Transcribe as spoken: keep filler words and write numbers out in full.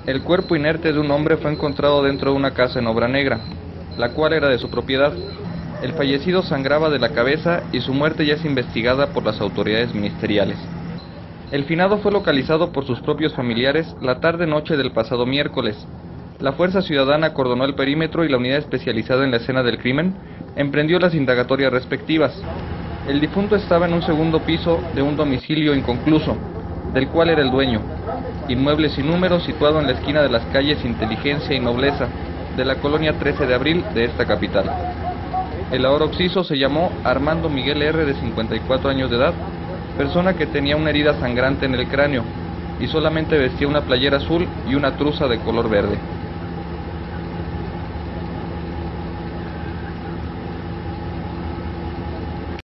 El cuerpo inerte de un hombre fue encontrado dentro de una casa en Obra Negra, la cual era de su propiedad. El fallecido sangraba de la cabeza y su muerte ya es investigada por las autoridades ministeriales. El finado fue localizado por sus propios familiares la tarde-noche del pasado miércoles. La Fuerza Ciudadana acordonó el perímetro y la unidad especializada en la escena del crimen emprendió las indagatorias respectivas. El difunto estaba en un segundo piso de un domicilio inconcluso, del cual era el dueño, inmueble sin número situado en la esquina de las calles Inteligencia y Nobleza, de la colonia trece de abril de esta capital. El ahora occiso se llamó Armando Miguel R., de cincuenta y cuatro años de edad, persona que tenía una herida sangrante en el cráneo y solamente vestía una playera azul y una truza de color verde.